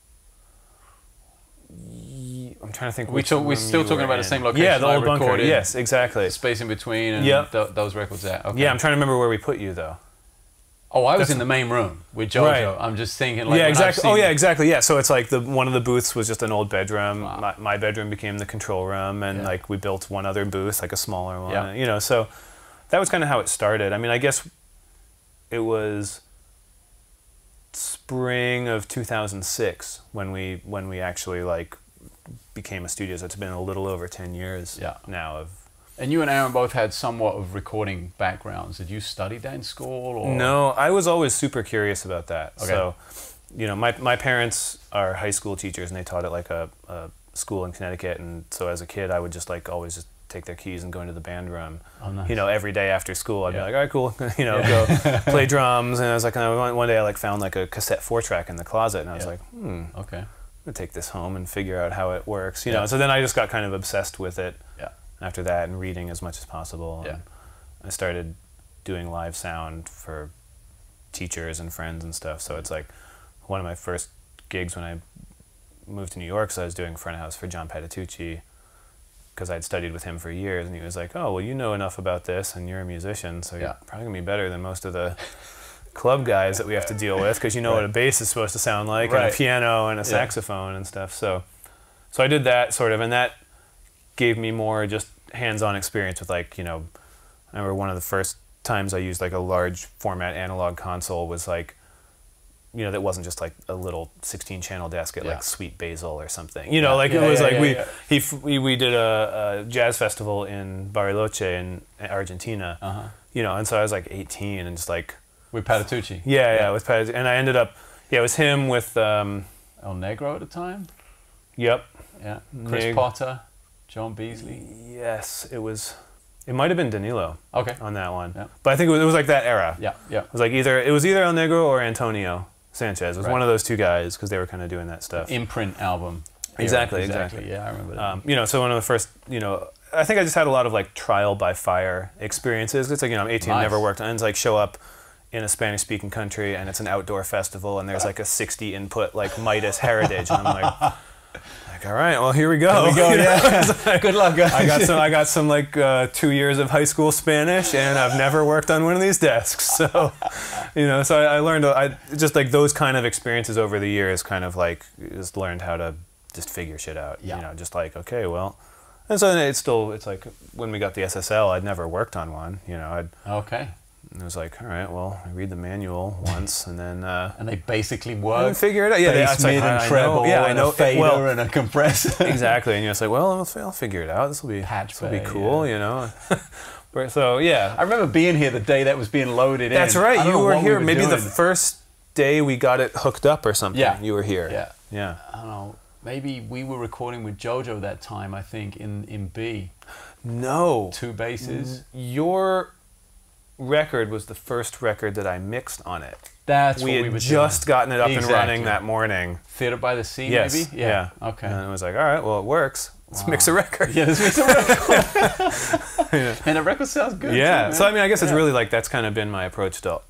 I'm trying to think. We talk, we're still talking about in. the same location. Yeah, the old I bunker. Yes, exactly. The space in between and yep. th those records there. Okay. Yeah, I'm trying to remember where we put you though. Oh, I was That's in the main room with Jojo. Right. I'm just thinking like... Yeah, exactly. Oh, yeah, exactly. Yeah, so it's like the one of the booths was just an old bedroom. Wow. My, my bedroom became the control room, and yeah. like we built one other booth, like a smaller one. Yeah. You know, so that was kind of how it started. I mean, I guess it was spring of two thousand six when we when we actually like became a studio. So it's been a little over ten years yeah. now of... And you and Aaron both had somewhat of recording backgrounds. Did you study that in school? Or? No, I was always super curious about that. Okay. So you know, my my parents are high school teachers, and they taught at like a, a school in Connecticut, and so as a kid, I would just like always just take their keys and go into the band room. Oh, nice. You know, every day after school, I'd Yeah. be like, all right, cool. You know, Yeah. go play drums. And I was like, and one, one day I like found like a cassette four track in the closet, and I was Yeah. like, hmm, Okay. I'm gonna take this home and figure out how it works. You Yeah. know, so then I just got kind of obsessed with it. Yeah. After that, and reading as much as possible. Yeah. And I started doing live sound for teachers and friends and stuff. So it's like one of my first gigs when I moved to New York. So I was doing front of house for John Patitucci, because I'd studied with him for years, and he was like, oh, well, you know enough about this, and you're a musician, so Yeah. you're probably going to be better than most of the club guys that we have to deal with, because you know Right. what a bass is supposed to sound like, Right. and a piano, and a Yeah. saxophone, and stuff. So so I did that, sort of, and that gave me more just hands-on experience with, like, you know, I remember one of the first times I used, like, a large format analog console was, like, you know, that wasn't just like a little sixteen channel desk at Yeah. like Sweet Basil or something. You know, Yeah. like Yeah, it was yeah, like yeah, we yeah. he f- we we did a, a jazz festival in Bariloche in Argentina. Uh-huh. You know, and so I was like eighteen and just like With Patitucci. yeah, yeah, with Pat, and I ended up yeah, it was him with um El Negro at the time. yep. Yeah. Chris Nig- Potter, John Beasley. Yes, it was it might have been Danilo Okay. on that one. Yeah. But I think it was, it was like that era. Yeah. Yeah. It was like either it was either El Negro or Antonio Sanchez. It was Right. one of those two guys, because they were kind of doing that stuff. Imprint album. era. Exactly, exactly. Yeah, I remember that. Um, you know, so one of the first, you know, I think I just had a lot of like trial by fire experiences. It's like, you know, I'm eighteen, Nice. never worked on, and it's like show up in a Spanish speaking country and it's an outdoor festival and there's like a sixty input like Midas Heritage, and I'm like, like all right, well here we go. Here we go, You know, yeah. it's like, Good luck, guys. I got some, I got some like uh, two years of high school Spanish, and I've never worked on one of these desks. So, you know, so I, I learned, I just like those kind of experiences over the years, kind of like just learned how to just figure shit out. Yeah. You know, just like okay, well, and so then it's still, it's like when we got the S S L, I'd never worked on one. You know, I'd. Okay. And it was like, all right, well, I read the manual once, and then uh, And they basically and work. figure it out. Yeah, Bass, it's like, mid, and I- I treble, know, yeah, I and know. a fader Well, and a compressor. exactly, and you're just like, well, I'll, I'll figure it out. This will be, Patch this will be bay, cool, yeah. you know. But so yeah, I remember being here the day that was being loaded that's in. I right. don't You know were what we here. Maybe the doing. first day we got it hooked up or something. Yeah. You were here. Yeah. Yeah. I don't know. Maybe we were recording with JoJo that time, I think, in, in B. No. Two basses. Your record was the first record that I mixed on it. That's we what had we were just doing. gotten it up Exactly. and running that morning. Theater by the Sea, Yes. maybe? Yeah. Okay. And it was like, all right, well, it works. Let's Wow. mix a record. Yeah, let's mix a record. And the record sounds good. Yeah. Too, So I man. mean, I guess it's Yeah. really like that's kind of been my approach to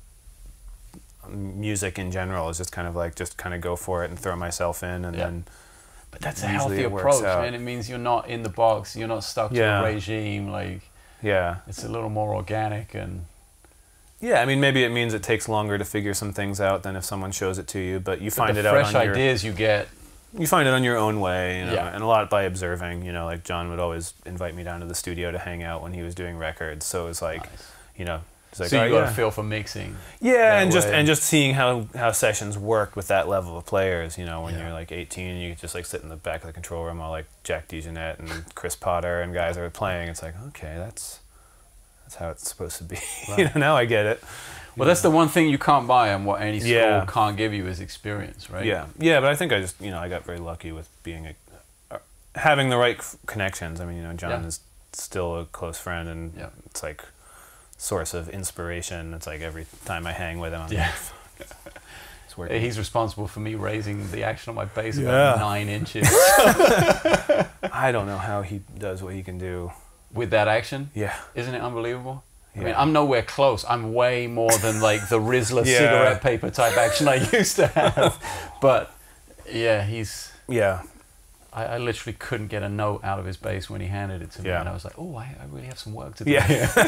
music in general. Is just kind of like just kind of go for it and throw myself in, and Yeah. then. But that's a Usually healthy it works approach, out. man. It means you're not in the box. You're not stuck to Yeah. a regime. Like, Yeah. it's a little more organic and... Yeah, I mean, maybe it means it takes longer to figure some things out than if someone shows it to you, but you find the it out fresh on your ideas you get. you find it on your own way, you know, Yeah. and a lot by observing. You know, like John would always invite me down to the studio to hang out when he was doing records, so it was like, Nice. you know, it's like, So oh, you got yeah. a feel for mixing. Yeah, that and just way. and just seeing how how sessions worked with that level of players. You know, when Yeah. you're like eighteen, you could just like sit in the back of the control room while like Jack DeJohnette and Chris Potter and guys are playing. It's like, okay, that's that's how it's supposed to be. You know, now I get it. Well, that's the one thing you can't buy, and what any school Yeah. can't give you is experience, right? Yeah, yeah, but I think I just, you know, I got very lucky with being a, uh, having the right f- connections. I mean, you know, John Yeah. is still a close friend, and Yeah. it's like source of inspiration. It's like every time I hang with him, I'm Yeah. like, it's working. He's responsible for me raising the action on my bass Yeah. about nine inches I don't know how he does what he can do. with that action. Yeah, Isn't it unbelievable? I Yeah. mean, I'm nowhere close. I'm way more than like the Rizzler Yeah. cigarette paper type action I used to have. But yeah, he's. yeah, I, I literally couldn't get a note out of his bass when he handed it to me, Yeah. and I was like, "Oh, I, I really have some work to do." yeah,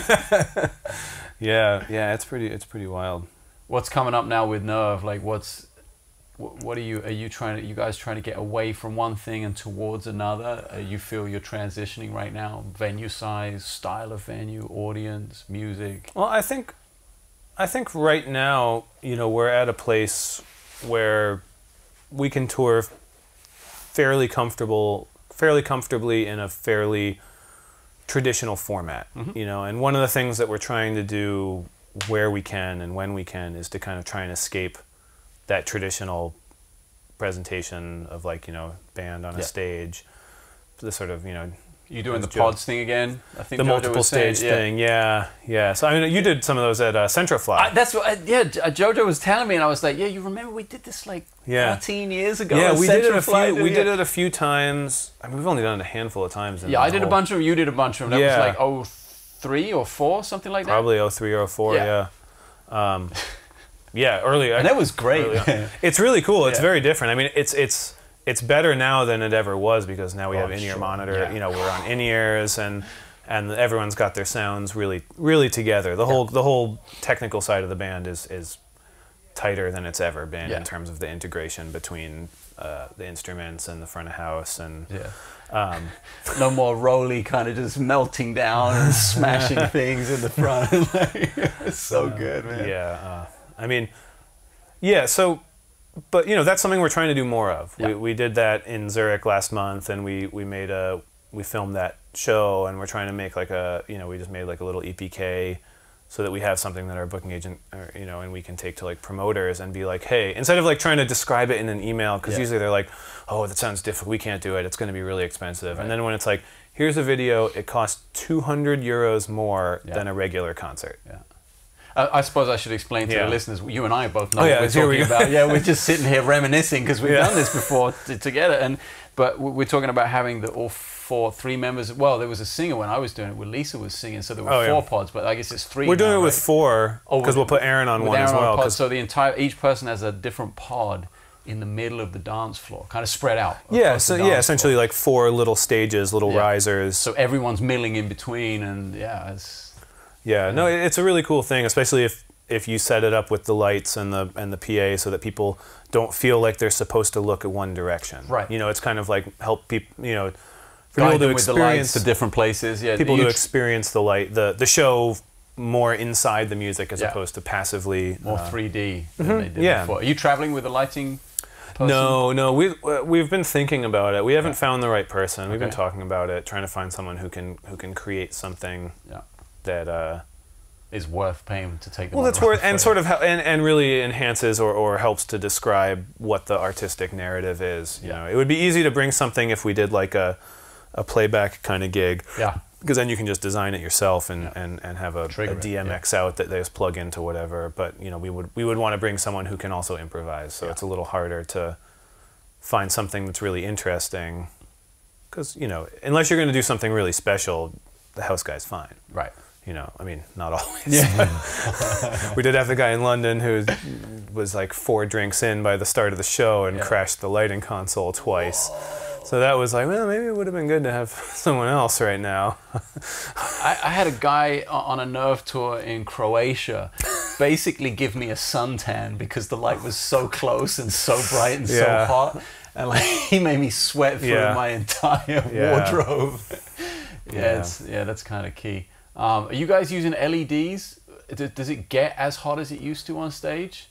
yeah, yeah. It's pretty, it's pretty wild. What's coming up now with Nerve? Like, what's what, what are you? Are you trying to? You guys trying to get away from one thing and towards another? Uh, you feel you're transitioning right now? Venue size, style of venue, audience, music. Well, I think, I think right now, you know, we're at a place where we can tour fairly comfortable, fairly comfortably in a fairly traditional format, Mhm. you know. And one of the things that we're trying to do where we can and when we can is to kind of try and escape that traditional presentation of like, you know, band on a yeah. stage. The sort of, you know, you doing the Joe, pods thing again? I think the Jojo multiple stage saying, yeah. thing, yeah, yeah. So I mean, you did some of those at uh, Centrofly. I, that's what, I, yeah. Jojo was telling me, and I was like, yeah, you remember we did this like yeah. fourteen years ago? Yeah, we did it a Fly, few. We yeah. did it a few times. I mean, we've only done it a handful of times. In yeah, I did whole... a bunch of them. You did a bunch of them. That yeah. was like oh three or four, something like that. Probably oh three or oh four. Yeah. Yeah, um, yeah early. And that was great. It's really cool. It's yeah. very different. I mean, it's it's it's better now than it ever was because now we oh, have in-ear sure. monitor. Yeah. You know, we're on in-ears and. And everyone's got their sounds really, really together. The whole, yeah. the whole technical side of the band is is tighter than it's ever been yeah. in terms of the integration between uh, the instruments and the front of house. And yeah. um, no more Rolly kind of just melting down and smashing things in the front. It's so uh, good, man. Yeah, uh, I mean, yeah. So, but you know, that's something we're trying to do more of. Yeah. We we did that in Zurich last month, and we we made a we filmed that show, and we're trying to make like a, you know, we just made like a little E P K so that we have something that our booking agent, or, you know, and we can take to like promoters and be like, hey, instead of like trying to describe it in an email, because yeah. usually they're like, oh, that sounds difficult, we can't do it, it's going to be really expensive. Right. And then when it's like, here's a video, it costs two hundred euros more yeah. than a regular concert. Yeah. I, I suppose I should explain to yeah. the listeners, you and I both know oh, what yeah, we're talking we about. Yeah, we're just sitting here reminiscing because we've yeah. done this before t together. And But we're talking about having the all four, three members. Well, there was a singer when I was doing it where Lisa was singing, so there were oh, four yeah. pods, but I guess it's three We're doing now, it right? with four because oh, we'll put Aaron on one Aaron as well. On pod, so the entire, each person has a different pod in the middle of the dance floor, kind of spread out. Yeah, so yeah, essentially floor. Like four little stages, little yeah. risers. So everyone's milling in between, and yeah, it's yeah, yeah, no, it's a really cool thing, especially if if you set it up with the lights and the and the P A so that people don't feel like they're supposed to look at one direction. Right. You know, it's kind of like help people. You know, for Guide people to them with the lights experience to different places. Yeah, people to experience the light, the the show more inside the music as yeah. opposed to passively more uh, three D than mm-hmm, they did yeah. before. Are you traveling with the lighting person? No, no, we've we've been thinking about it. We haven't yeah. found the right person. We've okay. been talking about it, trying to find someone who can who can create something yeah. that uh, is worth paying to take. Them well, that's worth and sort of and and really enhances or or helps to describe what the artistic narrative is. You yeah. know, it would be easy to bring something if we did like a a playback kind of gig. Yeah. Because then you can just design it yourself and, yeah. and, and have a, a D M X it, yeah. out that they just plug into whatever. But you know, we would we would want to bring someone who can also improvise. So yeah. it's a little harder to find something that's really interesting. Because you know, unless you're going to do something really special, the house guy's fine. Right. You know, I mean, not always. Yeah. We did have the guy in London who was like four drinks in by the start of the show and yeah. crashed the lighting console twice. Whoa. So that was like, well, maybe it would have been good to have someone else right now. I, I had a guy on a Nerve tour in Croatia basically give me a suntan because the light was so close and so bright and yeah. so hot. And like he made me sweat through yeah. my entire yeah. wardrobe. yeah, yeah. It's, yeah, that's kind of key. Um, are you guys using L E Ds? Does it get as hot as it used to on stage?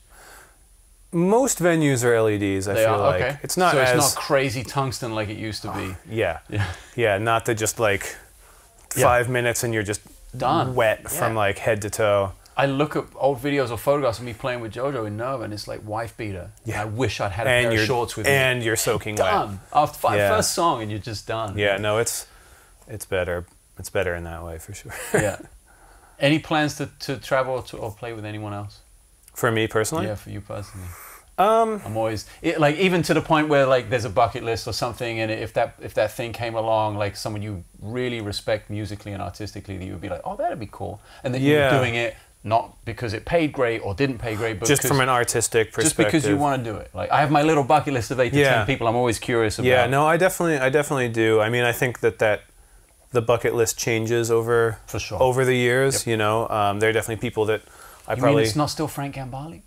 Most venues are L E Ds, I they feel are? like. Okay. It's not so as... it's not crazy tungsten like it used to be. Yeah. Yeah. Yeah, not that just like yeah. five minutes and you're just done, wet yeah. from like head to toe. I look at old videos or photographs of me playing with JoJo in Nerve and it's like wife beater. Yeah. I wish I'd had a and pair of shorts with and me. And you're soaking done. wet. After five, yeah. first song and you're just done. Yeah, no, it's it's better. It's better in that way for sure. Yeah. Any plans to, to travel to, or play with anyone else? For me personally? Yeah, for you personally. Um, I'm always it, like even to the point where like there's a bucket list or something, and if that if that thing came along, like someone you really respect musically and artistically, that you would be like, oh, that'd be cool, and then yeah. you're doing it not because it paid great or didn't pay great, but just from an artistic perspective. Just because you want to do it. Like I have my little bucket list of eight to yeah. ten people I'm always curious about. Yeah, no, I definitely, I definitely do. I mean, I think that that the bucket list changes over for sure over the years. Yep. You know, um, there are definitely people that I you probably. Mean it's not still Frank Gambale?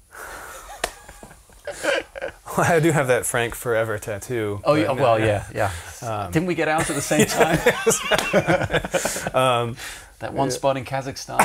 Well, I do have that Frank Forever tattoo. Oh, yeah, no, well, no. yeah, yeah. Um, Didn't we get out at the same time? um, that one yeah. spot in Kazakhstan.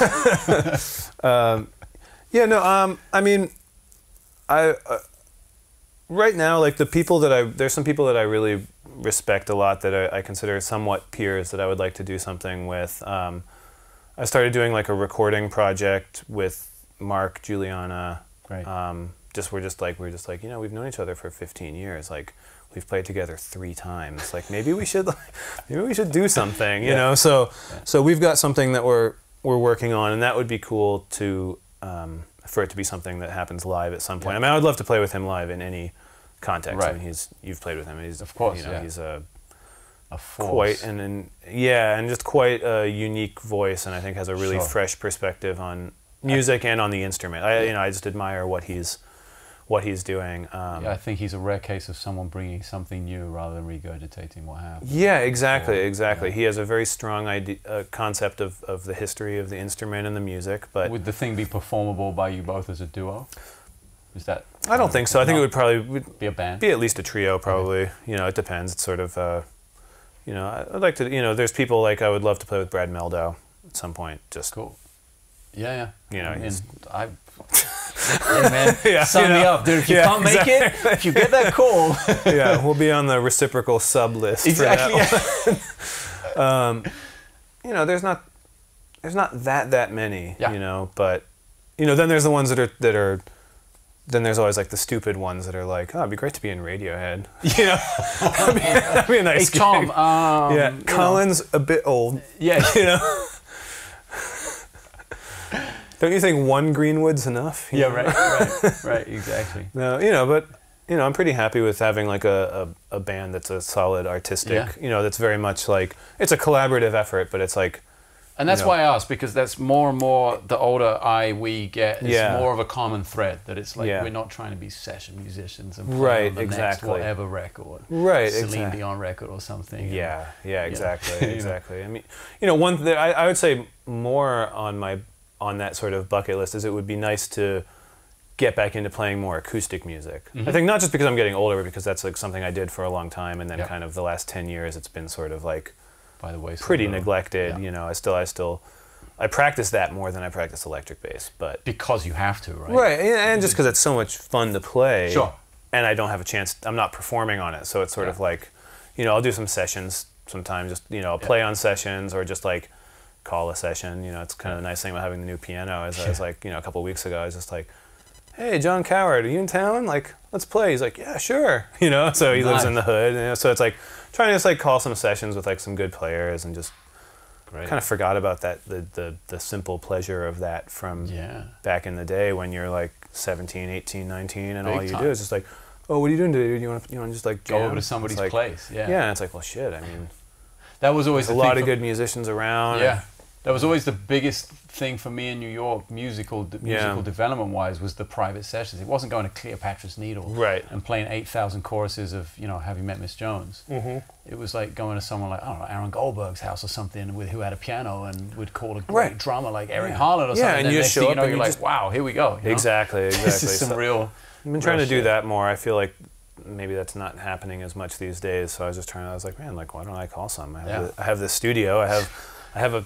um, yeah, no. Um, I mean, I uh, right now, like the people that I there's some people that I really respect a lot that I, I consider somewhat peers that I would like to do something with. Um, I started doing like a recording project with Mark, Juliana. Right. Um, just we're just like we're just like you know we've known each other for fifteen years. Like we've played together three times. Like maybe we should maybe we should do something. You yeah. know. So yeah. so we've got something that we're we're working on, and that would be cool to um, for it to be something that happens live at some point. Yeah. I mean, I would love to play with him live in any context. Right. I mean, he's you've played with him. And he's of course. You know, yeah. he's a a force. Quite and, and yeah, and just quite a unique voice, and I think has a really sure. fresh perspective on music and on the instrument. I you know I just admire what he's what he's doing. Um, yeah, I think he's a rare case of someone bringing something new rather than regurgitating what happened. Yeah, exactly, or, exactly. Yeah. He has a very strong idea, uh, concept of, of the history of the instrument and the music. But would the thing be performable by you both as a duo? Is that? I don't think so. I think it would probably would be a band. Be at least a trio, probably. Okay. You know, it depends. It's sort of. Uh, You know, I'd like to, you know, there's people like I would love to play with Brad Meldow at some point. Just cool. Yeah, yeah. You know, I mean, he's... I, hey man, yeah, sign you know, me up, dude. If you yeah, can't make exactly. it, if you get that call. Yeah, we'll be on the reciprocal sub list. Exactly. For that one. um, you know, there's not, there's not that that many. Yeah. You know, but, you know, then there's the ones that are that are. Then there's always like the stupid ones that are like, oh, it'd be great to be in Radiohead. You know, that'd, be, that'd be a nice. Hey Tom, um, yeah, Colin's know. a bit old. Yeah, you know. Don't you think one Greenwood's enough? Yeah, know? right, right, right, exactly. No, you know, but you know, I'm pretty happy with having like a a, a band that's a solid artistic. Yeah. You know, that's very much like it's a collaborative effort, but it's like. And that's you know, why I asked, because that's more and more, the older I we get, it's yeah. more of a common thread, that it's like, yeah. we're not trying to be session musicians and play right, on the exactly. next whatever record. Right, Celine exactly. Dion record or something. Yeah, yeah, exactly, yeah. exactly. I mean, you know, one th I, I would say more on my, on that sort of bucket list is it would be nice to get back into playing more acoustic music. Mm-hmm. I think not just because I'm getting older, but because that's like something I did for a long time, and then yep. kind of the last ten years it's been sort of like, by the way, pretty neglected, yeah. you know, I still, I still, I practice that more than I practice electric bass, but because you have to, right? Right, and just because it's so much fun to play. Sure. And I don't have a chance. I'm not performing on it, so it's sort yeah. of like, you know, I'll do some sessions sometimes. Just you know, I'll play yeah. on sessions or just like call a session. You know, it's kind of the nice thing about having the new piano. Is I was like, you know, a couple of weeks ago, I was just like, hey, John Coward, are you in town? Like, let's play. He's like, yeah, sure. You know, so he nice. lives in the hood. You know, so it's like trying to just like call some sessions with like some good players and just. Great. Kind of forgot about that the, the the simple pleasure of that from yeah. back in the day when you're like seventeen, eighteen, nineteen and Big all you time. do is just like, oh, what are you doing today? You want to you want to just like jam? Go over to somebody's like, place. Yeah. Yeah, and it's like, well, shit. I mean, that was always there's the a lot thing of good musicians around. Yeah. That was always the biggest thing for me in New York, musical de musical yeah. development-wise, was the private sessions. It wasn't going to Cleopatra's Needle right. and playing eight thousand choruses of, you know, Have You Met Miss Jones? Mm-hmm. It was like going to someone like, I don't know, Aaron Goldberg's house or something with who had a piano and would call a great right. drummer like Eric yeah. Harlan or something. Yeah, and, and you next show thing up you know, and you're you like, just, wow, here we go. You know? Exactly, exactly. This is some so real... I've been trying to do shit. that more. I feel like maybe that's not happening as much these days, so I was just trying to, I was like, man, like, why don't I call some? I have, yeah. the, I have the studio, I have, I have a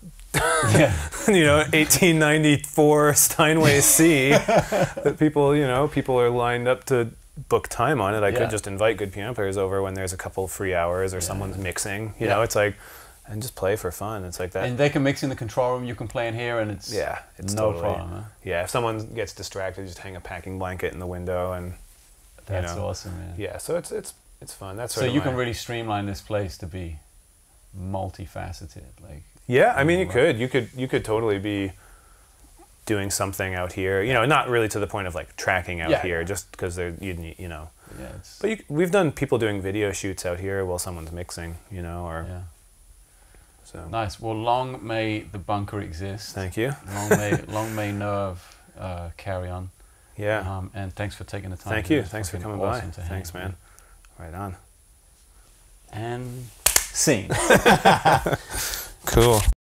yeah. you know, eighteen ninety-four Steinway C that people, you know, people are lined up to book time on it. I yeah. could just invite good piano players over when there's a couple free hours or yeah. someone's mixing, you yeah. know, it's like, and just play for fun. It's like that. And they can mix in the control room, you can play in here, and it's, yeah, it's no totally, problem. Huh? Yeah, if someone gets distracted, just hang a packing blanket in the window and, that's you know, awesome, man. Yeah, so it's, it's, it's fun. That's so sort of you my, can really streamline this place to be multifaceted, like. Yeah, I mean, you could, you could, you could totally be doing something out here. You know, not really to the point of like tracking out yeah. here, just because they're, you, you know. Yeah, it's but you, we've done people doing video shoots out here while someone's mixing, you know, or. Yeah. So. Nice. Well, long may the bunker exist. Thank you. Long may, long may Nerve uh, carry on. Yeah. Um, and thanks for taking the time. Thank you. Thanks for coming awesome by. Thanks, man. Right on. And scene. Cool.